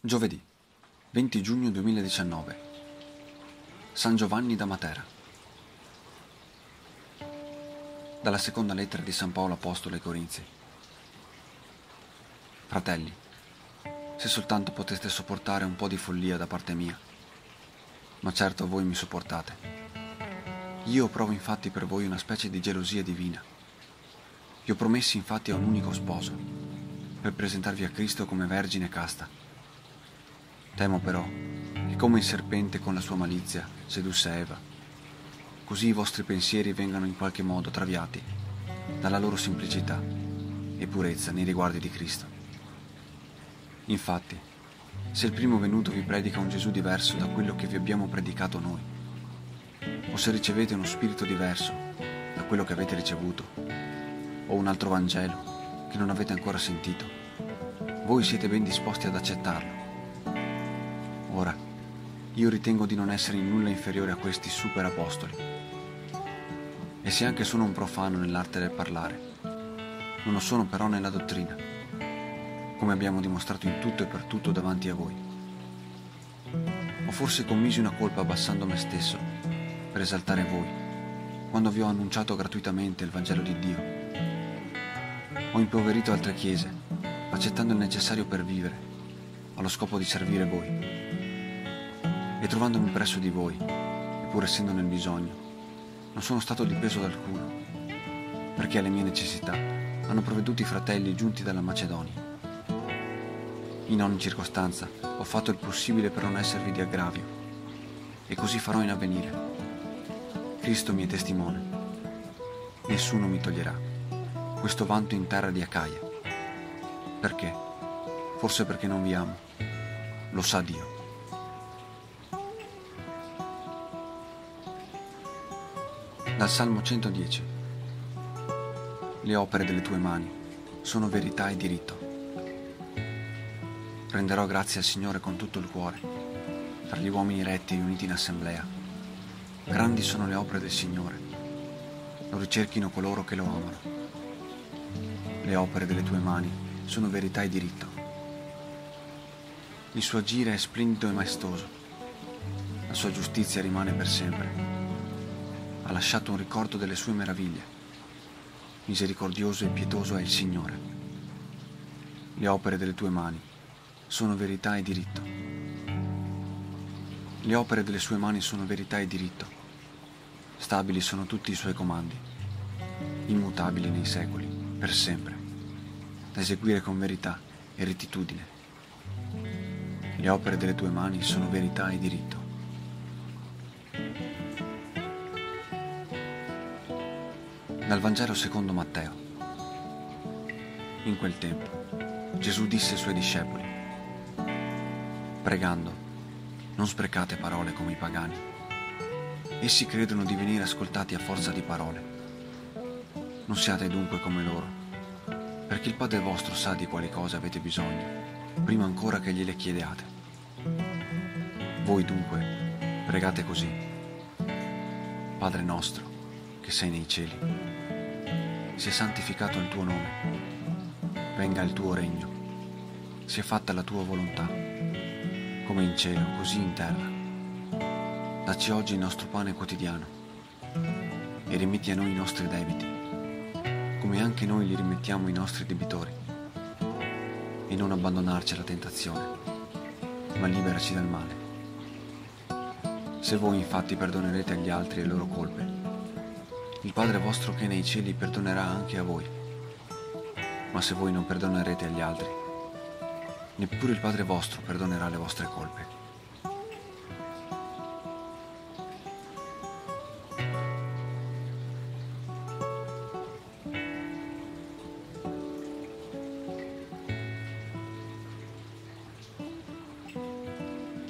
Giovedì, 20 giugno 2019. San Giovanni da Matera. Dalla seconda lettera di San Paolo Apostolo ai Corinzi. Fratelli, se soltanto poteste sopportare un po' di follia da parte mia, ma certo voi mi sopportate. Io provo infatti per voi una specie di gelosia divina. Vi ho promessi infatti a un unico sposo, per presentarvi a Cristo come vergine casta. Temo però che come il serpente con la sua malizia sedusse Eva, così i vostri pensieri vengano in qualche modo traviati dalla loro semplicità e purezza nei riguardi di Cristo. Infatti, se il primo venuto vi predica un Gesù diverso da quello che vi abbiamo predicato noi, o se ricevete uno spirito diverso da quello che avete ricevuto, o un altro Vangelo che non avete ancora sentito, voi siete ben disposti ad accettarlo. Ora, io ritengo di non essere in nulla inferiore a questi super apostoli. E se anche sono un profano nell'arte del parlare, non lo sono però nella dottrina, come abbiamo dimostrato in tutto e per tutto davanti a voi. O forse commisi una colpa abbassando me stesso per esaltare voi, quando vi ho annunciato gratuitamente il Vangelo di Dio. Ho impoverito altre chiese, accettando il necessario per vivere, allo scopo di servire voi. E trovandomi presso di voi, e pur essendo nel bisogno, non sono stato di peso ad alcuno, perché alle mie necessità hanno provveduto i fratelli giunti dalla Macedonia. In ogni circostanza ho fatto il possibile per non esservi di aggravio, e così farò in avvenire. Cristo mi è testimone. Nessuno mi toglierà questo vanto in terra di Acaia. Perché? Forse perché non vi amo. Lo sa Dio. Dal Salmo 110. Le opere delle tue mani sono verità e diritto. Renderò grazie al Signore con tutto il cuore, tra gli uomini retti riuniti in assemblea. Grandi sono le opere del Signore, lo ricerchino coloro che lo amano. Le opere delle tue mani sono verità e diritto. Il suo agire è splendido e maestoso, la sua giustizia rimane per sempre. Ha lasciato un ricordo delle sue meraviglie. Misericordioso e pietoso è il Signore. Le opere delle tue mani sono verità e diritto. Le opere delle sue mani sono verità e diritto. Stabili sono tutti i suoi comandi, immutabili nei secoli, per sempre, da eseguire con verità e rettitudine. Le opere delle tue mani sono verità e diritto. Dal Vangelo secondo Matteo. In quel tempo Gesù disse ai suoi discepoli: pregando, non sprecate parole come i pagani. Essi credono di venire ascoltati a forza di parole. Non siate dunque come loro, perché il Padre vostro sa di quali cose avete bisogno, prima ancora che gliele chiediate. Voi dunque pregate così: Padre nostro, che sei nei cieli, sia santificato il tuo nome, venga il tuo regno, sia fatta la tua volontà, come in cielo, così in terra. Dacci oggi il nostro pane quotidiano, e rimetti a noi i nostri debiti, come anche noi li rimettiamo ai nostri debitori. E non abbandonarci alla tentazione, ma liberaci dal male. Se voi infatti perdonerete agli altri le loro colpe, il Padre vostro che è nei cieli perdonerà anche a voi. Ma se voi non perdonerete agli altri, neppure il Padre vostro perdonerà le vostre colpe.